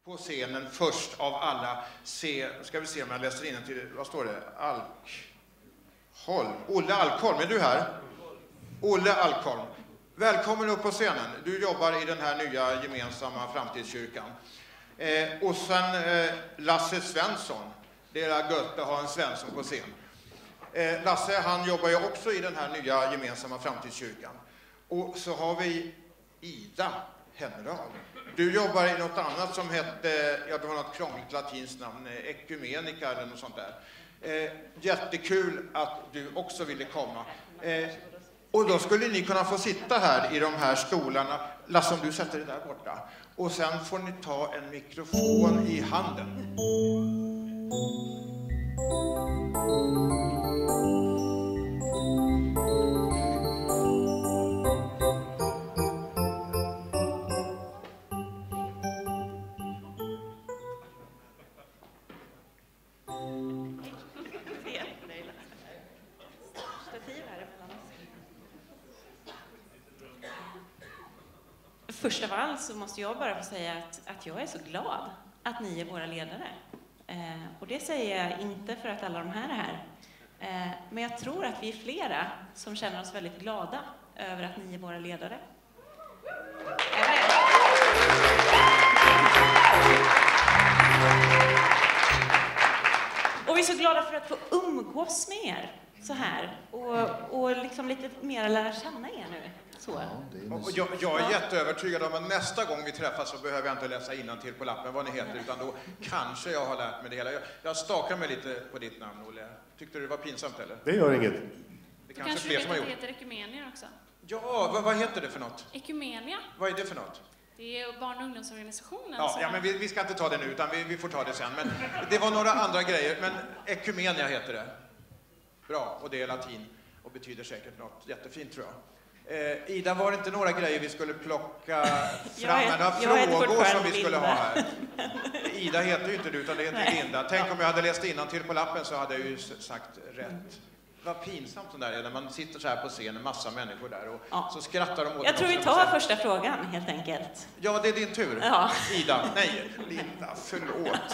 på scenen först av alla ska vi se om jag läser in till, vad står det? Olle Alkholm, är du här? Olle Alkholm. Välkommen upp på scenen. Du jobbar i den här nya gemensamma framtidskyrkan. Och sen Lasse Svensson. Det är gött att ha en Svensson på scen. Lasse, han jobbar ju också i den här nya gemensamma framtidskyrkan. Och så har vi Ida Henral. Du jobbar i något annat som hette, ja det var något krångligt latinskt namn, Ekumenica eller något sånt där. Jättekul att du också ville komma. Och då skulle ni kunna få sitta här i de här stolarna. Lasse, om du sätter det där borta. Och sen får ni ta en mikrofon i handen. Först av allt så måste jag bara få säga att jag är så glad att ni är våra ledare. Och det säger jag inte för att alla de här är här. Men jag tror att vi är flera som känner oss väldigt glada över att ni är våra ledare. Och vi är så glada för att få umgås med er så här. Och liksom lite mer lära känna er nu. Så. Ja, jag är jätteövertygad om att nästa gång vi träffas så behöver jag inte läsa innantill på lappen vad ni heter, utan då kanske jag har lärt mig det hela. Jag stakar mig lite på ditt namn, Olle. Tyckte du det var pinsamt eller? Det gör inget. Det kanske fler som har gjort. Det heter Ekumenia också. Ja, vad heter det för något? Ekumenia. Vad är det för något? Det är barn- och ungdomsorganisationen. Ja, men vi ska inte ta det nu, utan vi får ta det sen. Men det var några andra grejer, men Ekumenia heter det. Bra, och det är latin och betyder säkert något jättefint tror jag. Ida, var det inte några grejer vi skulle plocka fram? Några frågor som vi skulle ha här? Ida heter ju inte du, utan det heter Linda. Tänk om jag hade läst innantill på lappen så hade jag ju sagt rätt. Vad pinsamt det där är när man sitter så här på scen, en massa människor där och så skrattar de åt. Jag tror vi tar första frågan helt enkelt. Ja, det är din tur. Ja. Ida, nej, Linda, förlåt.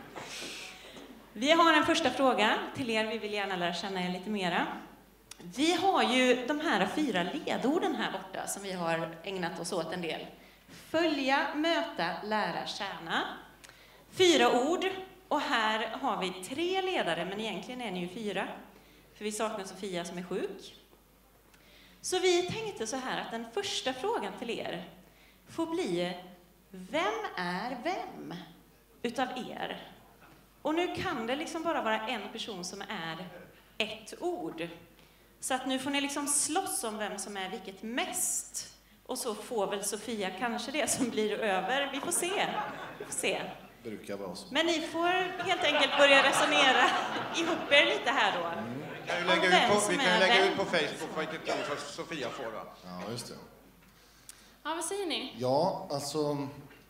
Vi har en första fråga till er. Vi vill gärna lära känna er lite mera. Vi har ju de här 4 ledorden här borta som vi har ägnat oss åt en del. Följa, möta, lära, tjäna. 4 ord. Och här har vi 3 ledare, men egentligen är ni ju 4. För vi saknar Sofia som är sjuk. Så vi tänkte så här att den första frågan till er får bli: vem är vem utav er? Och nu kan det liksom bara vara en person som är ett ord. Så att nu får ni liksom slåss om vem som är vilket mest. Och så får väl Sofia kanske det som blir över. Vi får se. Brukar vara så. Men ni får helt enkelt börja resonera ihop er lite här då. Vi kan ju lägga ut på Facebook vilket ord Sofia får, va? Ja, just det. Ja, vad säger ni? Ja, alltså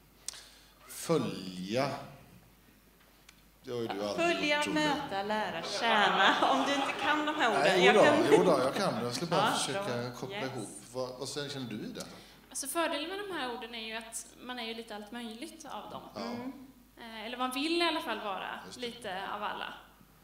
följa. Det har ju du aldrig Följa, gjort, möta, lära, tjäna. Om du inte kan de här orden. Nej, jag kan. Jag skulle bara försöka koppla ihop. Vad känner du i det? Alltså fördelen med de här orden är ju att man är ju lite allt möjligt av dem. Ja. Eller man vill i alla fall vara lite av alla.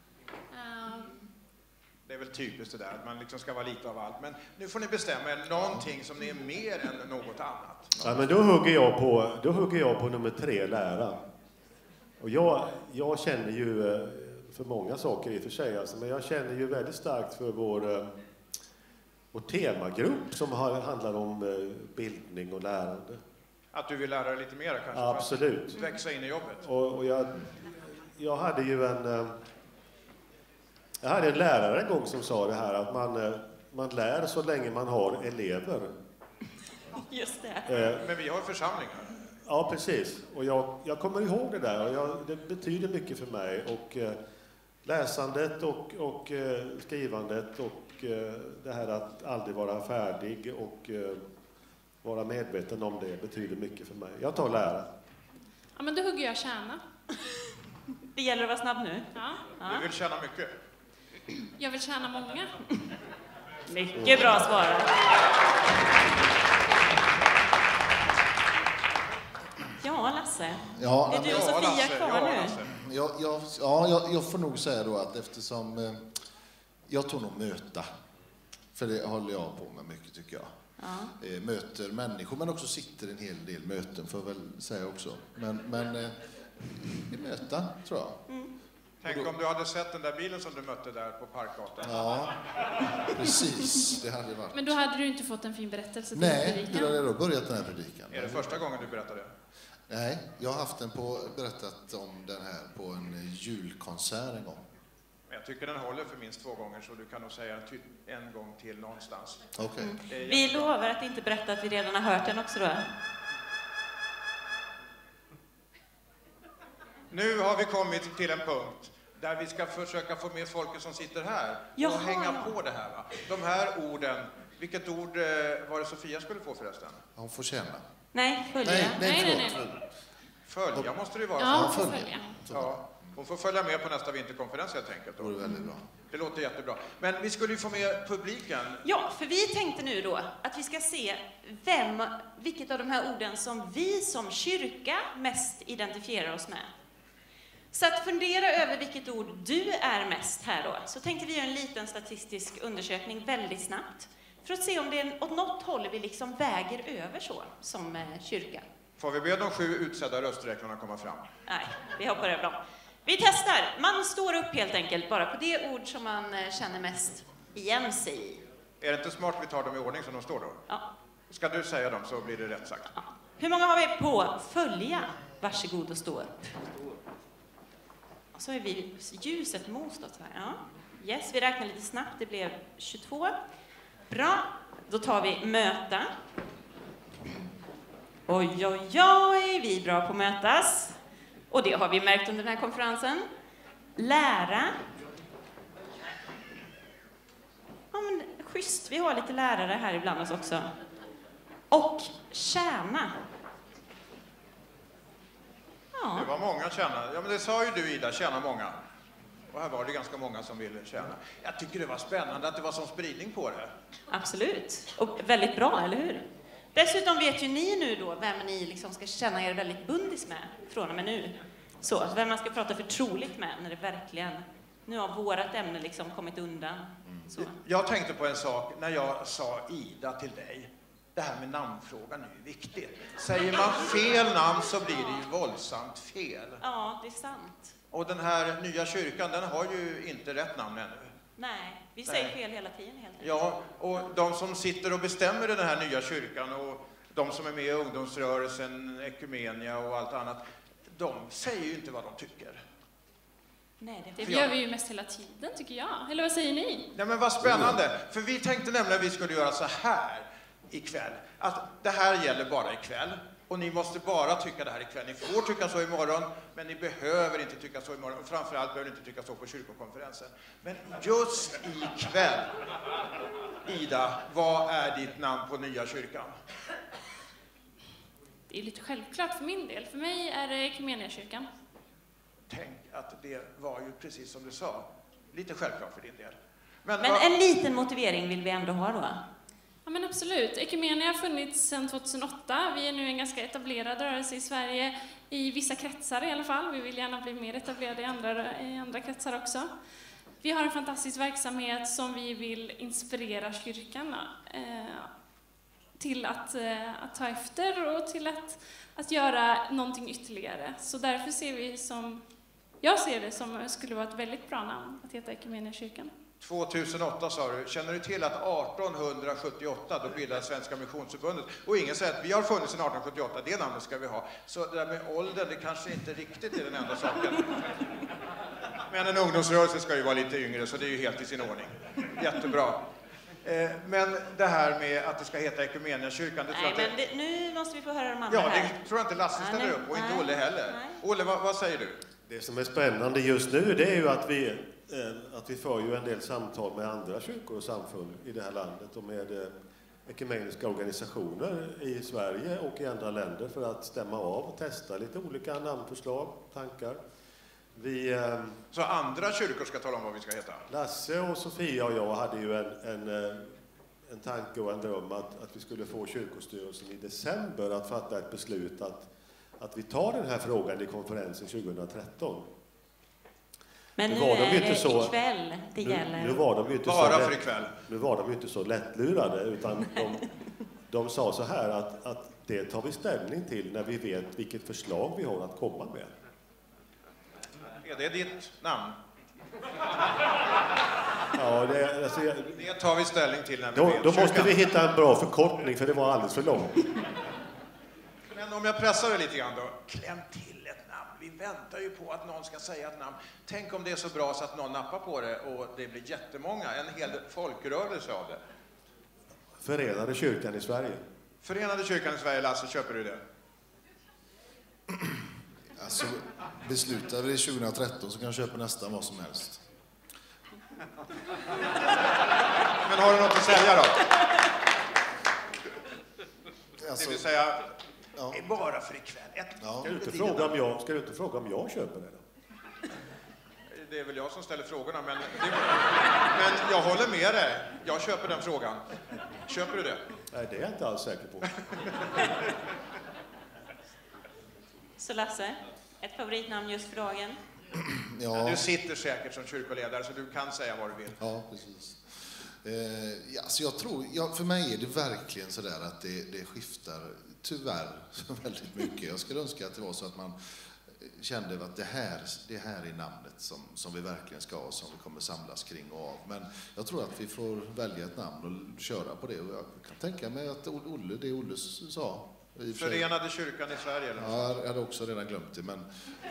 Det är väl typiskt det där, att man liksom ska vara lite av allt. Men nu får ni bestämma er någonting som ni är mer än något annat. Ja, men då hugger jag på nummer 3, lära. Och jag känner ju för många saker i och för sig, alltså, men jag känner ju väldigt starkt för vår temagrupp som handlar om bildning och lärande. Att du vill lära dig lite mer kanske? Absolut. För att växa in i jobbet. Och jag hade ju jag hade en lärare en gång som sa det här att man lär så länge man har elever. Just det. Men vi har församlingar. Ja, precis. Och jag kommer ihåg det där och det betyder mycket för mig. Och läsandet och skrivandet och det här att aldrig vara färdig och vara medveten om det betyder mycket för mig. Jag tar lära. Ja, men då hugger jag tjäna. Det gäller att vara snabb nu. Ja. Du vill tjäna mycket. Jag vill tjäna många. Mycket bra svarat. Ja, Lasse. Lasse? Ja, är du och Sofia Lasse, kvar nu? Lasse. jag får nog säga då att eftersom jag tror nog möta, för det håller jag på med mycket tycker jag. Ja. Möter människor, men också sitter en hel del möten får jag väl säga också. Men möta tror jag. Mm. Tänk om du hade sett den där bilen som du mötte där på Parkgatan. Ja, precis. Det hade varit. Men då hade du inte fått en fin berättelse till Nej, predikan. då hade jag då börjat den här predikan. Är det första gången du berättar det? Nej, jag har haft berättat om den här på en julkonsert en gång. Jag tycker den håller för minst 2 gånger, så du kan nog säga en gång till någonstans. Okej. Vi lovar att inte berätta att vi redan har hört den också då. Nu har vi kommit till en punkt där vi ska försöka få med folket som sitter här och hänga på det här. Va? De här orden, vilket ord var det Sofia skulle få förresten? Hon får känna. Nej, följa. Nej. Följa måste det ju vara. Ja, så. följa. Ja, hon får följa med på nästa vinterkonferens helt enkelt. Det vore väldigt bra. Det låter jättebra. Men vi skulle ju få med publiken. Ja, för vi tänkte nu då att vi ska se vilket av de här orden som vi som kyrka mest identifierar oss med. Så att fundera över vilket ord du är mest här då, så tänkte vi göra en liten statistisk undersökning väldigt snabbt. För att se om det är åt något håll vi liksom väger över så, som kyrka. Får vi be de 7 utsedda rösträknarna komma fram? Nej, vi hoppar över dem. Vi testar. Man står upp helt enkelt bara på det ord som man känner mest igen sig i. Är det inte smart vi tar dem i ordning som de står då? Ja. Ska du säga dem så blir det rätt sagt. Ja. Hur många har vi på följa? Varsågod och stå upp. Och så är vi ljuset mot oss här. Ja. Yes, vi räknar lite snabbt. Det blev 22. Bra. Då tar vi möta. Oj, oj, oj. Vi är bra på att mötas. Och det har vi märkt under den här konferensen. Lära. Ja, men schysst. Vi har lite lärare här ibland oss också. Och tjäna. Ja. Det var många tjäna. Ja, men det sa ju du, Ida, tjäna många. Och här var det ganska många som ville tjäna. Jag tycker det var spännande att det var sån spridning på det. Absolut. Och väldigt bra, eller hur? Dessutom vet ju ni nu då vem ni liksom ska känna er väldigt bundis med från och med nu. Så, vem man ska prata förtroligt med när det verkligen... Nu har vårat ämne liksom kommit undan. Så. Jag tänkte på en sak när jag sa Ida till dig. Det här med namnfrågan är ju viktigt. Säger man fel namn så blir det ju våldsamt fel. Ja, det är sant. Och den här nya kyrkan, den har ju inte rätt namn ännu. Nej, vi säger fel hela tiden helt enkelt. Ja, och de som sitter och bestämmer i den här nya kyrkan och de som är med i ungdomsrörelsen, Ekumenia och allt annat, de säger ju inte vad de tycker. Nej, Det gör vi ju mest hela tiden, tycker jag. Eller vad säger ni? Nej, men vad spännande, för vi tänkte nämligen att vi skulle göra så här ikväll. Att det här gäller bara ikväll. Och ni måste bara tycka det här ikväll. Ni får tycka så imorgon, men ni behöver inte tycka så imorgon. Och framförallt behöver ni inte tycka så på kyrkokonferensen. Men just ikväll, Ida, vad är ditt namn på nya kyrkan? Det är lite självklart för min del. För mig är det Ekumeniakyrkan. Tänk att det var ju precis som du sa. Lite självklart för din del. Men en liten motivering vill vi ändå ha då. Ja, men absolut. Ekumenia har funnits sedan 2008. Vi är nu en ganska etablerad rörelse i Sverige, i vissa kretsar i alla fall. Vi vill gärna bli mer etablerade i andra kretsar också. Vi har en fantastisk verksamhet som vi vill inspirera kyrkan till att ta efter och till att göra någonting ytterligare. Så därför jag ser det som skulle vara ett väldigt bra namn att heta Ekumeniakyrkan. 2008 sa du. Känner du till att 1878 då bildades Svenska Missionsförbundet? Och ingen säger att vi har funnits sedan 1878, det namnet ska vi ha. Så det där med åldern, det kanske inte riktigt är den enda saken. Men en ungdomsrörelse ska ju vara lite yngre, så det är ju helt i sin ordning. Jättebra. Men det här med att det ska heta Ekumeniakyrkan, det tror jag inte... Nu måste vi få höra de andra Ja, här. det tror jag inte Lasse ställer upp och inte Olle heller. Nej. Olle, vad säger du? Det som är spännande just nu, det är ju att vi får ju en del samtal med andra kyrkor och samfund i det här landet och med ekumeniska organisationer i Sverige och i andra länder för att stämma av och testa lite olika namnförslag, tankar. Så andra kyrkor ska tala om vad vi ska heta? Lasse och Sofia och jag hade ju en tanke och en dröm att vi skulle få kyrkostyrelsen i december att fatta ett beslut att vi tar den här frågan i konferensen 2013. Men nu var de är inte det så, ikväll det gäller. Nu var de ju inte Bara så för ikväll. Nu var de ju inte så lättlurade, utan de sa så här att det tar vi ställning till när vi vet vilket förslag vi har att komma med. Är det ditt namn? Ja, Det tar vi ställning till när vi vet. då måste vi hitta en bra förkortning, för det var alldeles för långt. Men om jag pressar det lite grann då. Kläm till ett namn. Vi väntar ju på att någon ska säga ett namn. Tänk om det är så bra så att någon nappar på det och det blir jättemånga. En hel folkrörelse av det. Förenade kyrkan i Sverige. Förenade kyrkan i Sverige, Lasse, köper du det? Alltså, beslutar vi det 2013 så kan jag köpa nästan vad som helst. Men har du något att sälja då? Alltså, Det vill säga, ja. bara för ikväll. Ja. Ska du inte fråga om jag köper det då? Det är väl jag som ställer frågorna, men jag håller med dig. Jag köper den frågan. Köper du det? Nej, det är jag inte alls säker på. Så Lasse, ett favoritnamn just för dagen? Ja. Du sitter säkert som kyrkoledare så du kan säga vad du vill. Ja, precis. Så jag tror, för mig är det verkligen så där att det skiftar tyvärr väldigt mycket. Jag skulle önska att det var så att man kände att det här är namnet som vi verkligen ska ha, som vi kommer samlas kring och av. Men jag tror att vi får välja ett namn och köra på det. Och jag kan tänka mig att Olle sa. Förenade kyrkan i Sverige? Eller? Ja, jag hade också redan glömt det, men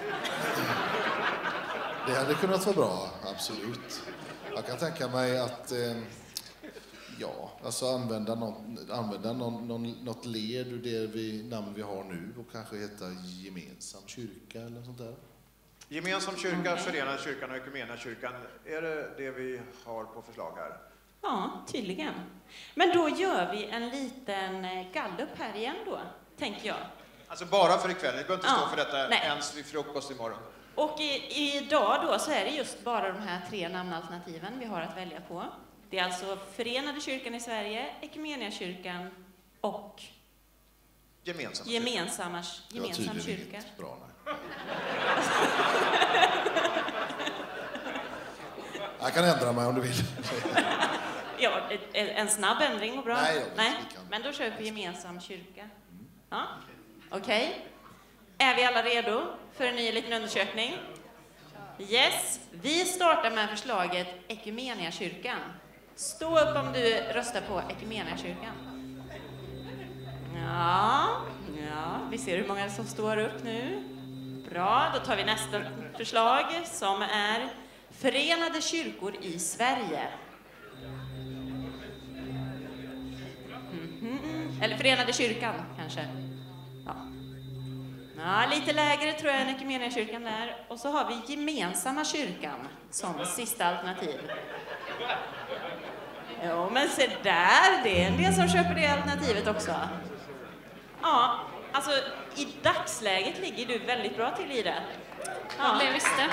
det hade kunnat vara bra, absolut. Jag kan tänka mig att alltså använda något led ur det namn vi har nu och kanske heta gemensam kyrka eller sånt där. Gemensam kyrka, Förenade kyrkan och Equmeniakyrkan, är det vi har på förslag här? Ja, tydligen. Men då gör vi en liten gallup här igen då, tänker jag. Alltså bara för ikväll, ni behöver inte stå för detta nej. ens vid frukost imorgon. Och idag då så är det just bara de här 3 namnalternativen vi har att välja på. Det är alltså Förenade kyrkan i Sverige, Equmeniakyrkan och gemensam kyrka. Bra, nej. Jag kan ändra mig om du vill. Ja, en snabb ändring och bra. Nej. Men då kör vi på gemensam kyrka. Ja, okej. Är vi alla redo för en ny liten undersökning? Yes, vi startar med förslaget Equmeniakyrkan. Stå upp om du röstar på Equmeniakyrkan. Ja, vi ser hur många som står upp nu. Bra, då tar vi nästa förslag som är Förenade kyrkor i Sverige. Eller Förenade kyrkan, kanske. Ja, lite lägre tror jag än Equmeniakyrkan där. Och så har vi gemensamma kyrkan som sista alternativ. Jo, men se där, det är en del som köper det alternativet också. Ja, alltså i dagsläget ligger du väldigt bra till i det. Ja, det visste.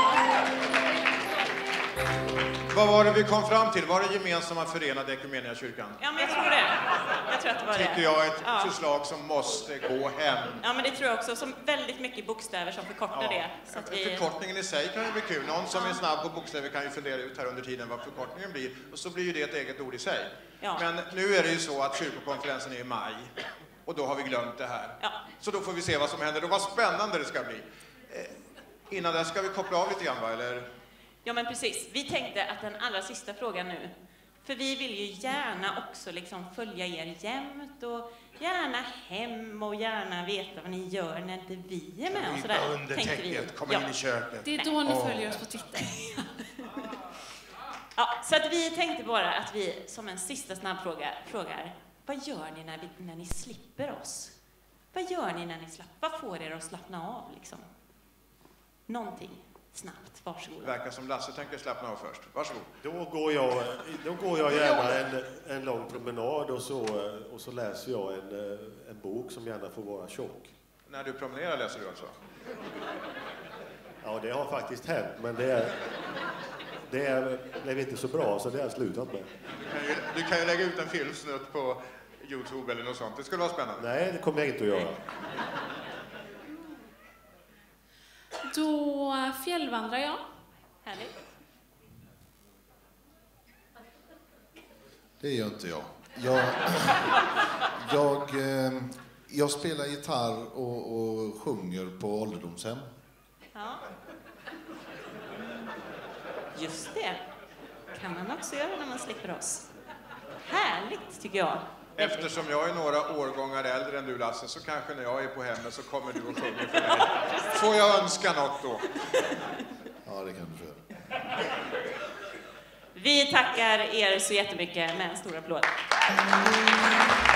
Vad var det vi kom fram till? Var det gemensamma Förenade Equmeniakyrkan? Ja, men jag tror det. Jag tror att det var det. Tycker jag är ett förslag som måste gå hem. Ja, men det tror jag också. Som väldigt mycket bokstäver som förkortar det. Så att vi... Förkortningen i sig kan ju bli kul. Någon som är snabb på bokstäver kan ju fundera ut här under tiden vad förkortningen blir. Och så blir ju det ett eget ord i sig. Ja. Men nu är det ju så att kyrkokonferensen är i maj. Och då har vi glömt det här. Ja. Så då får vi se vad som händer. Och vad spännande det ska bli. Innan det ska vi koppla av lite grann, va? Eller? Ja, men precis. Vi tänkte att den allra sista frågan nu. För vi vill ju gärna också liksom följa er jämt och gärna hem och gärna veta vad ni gör när inte vi är med. Och sådär, under tänkte vi. täcket, komma in i köket. Det är då ni följer oss på Twitter. Ja, så att vi tänkte bara att vi som en sista snabb frågar vad gör ni när ni slipper oss? Vad gör ni när ni vad får er att slappna av liksom? Någonting snabbt, varsågod. Det verkar som Lasse tänker slappna av först. Varsågod. Då går jag gärna en lång promenad och så läser jag en bok som gärna får vara tjock. När du promenerar läser du alltså? Ja, det har faktiskt hänt, men det blev inte så bra, så det har jag slutat med. Du kan ju lägga ut en filmsnutt på YouTube eller något sånt. Det skulle vara spännande. Nej, det kommer jag inte att göra. Då fjällvandrar jag. Härligt. Det gör inte jag. Jag spelar gitarr och sjunger på ålderdomshem. Ja. Just det. Kan man också göra när man slipper oss. Härligt, tycker jag. Eftersom jag är några årgångar äldre än du, Lasse, så kanske när jag är på hemmet så kommer du och sjunger för mig. Får jag önska något då? Ja, det kan du få göra. Vi tackar er så jättemycket med en stor applåd.